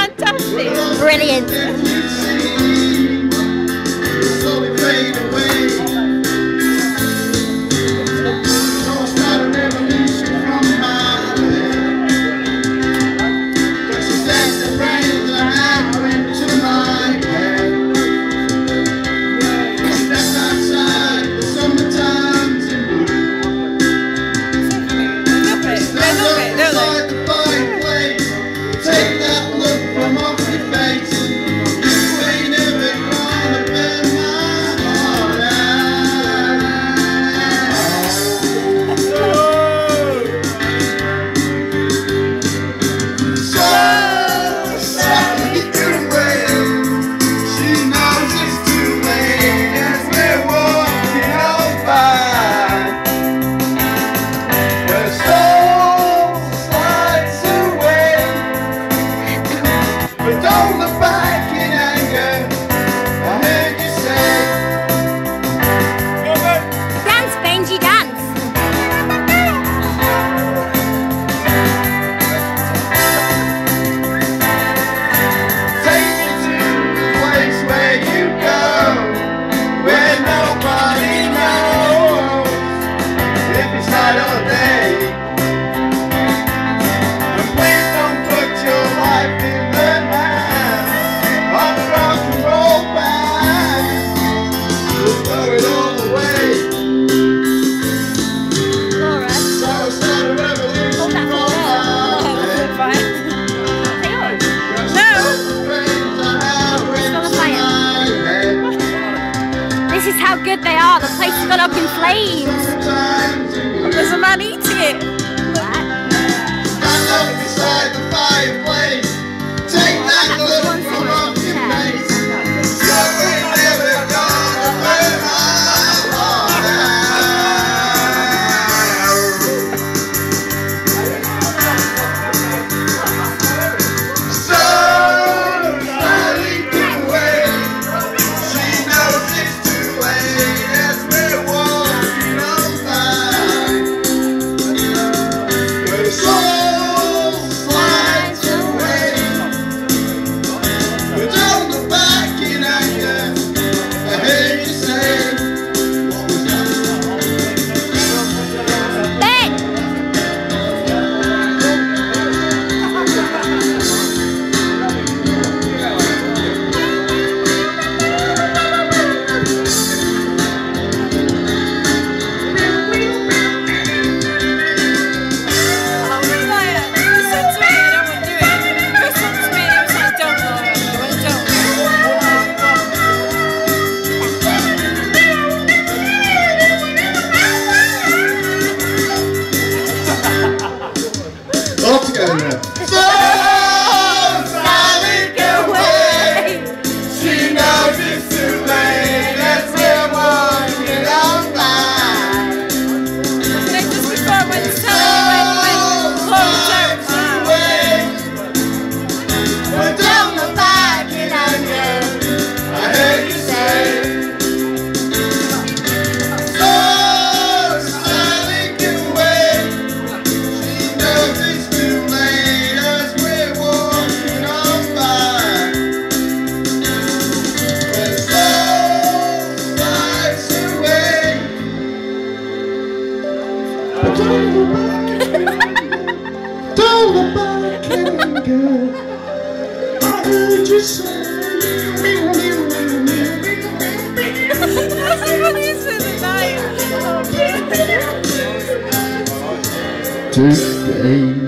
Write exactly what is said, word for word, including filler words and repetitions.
fantastic. Brilliant. Don't look back in anger. I heard you say, Dance, Benji, dance. take me to the place where you go, where nobody knows if it's night or day. And please don't put your life in the hands of rock and roll band. We'll throw it all away. Laura. So start a revolution Oh, that's from all. my Oh, head. right. No! This is how good they are. The place has gone up in flames. There's a man eating it. Stand up beside the fireplace. Take that look from off your face. So we're never gonna burn our heart out. So slowly away. She knows it's too late as we're walking on by. Her soul slides away. But don't look back in anger. I heard you say, what was that? Ben! Oh, Maya, you said to me you don't want to do it. Chris said to me he was like, don't, Laura. You went, don't. All together now. So silent away. She knows it's too late as we're walking on by. And then just before I went to tell you, went, went, close out. But don't look back in anger. I heard you say. So silent away. She knows it's too late as we're walking on by. Her soul slides away. But don't look back. Don't look back in anger. I heard you say. That's the funniest thing at night. Today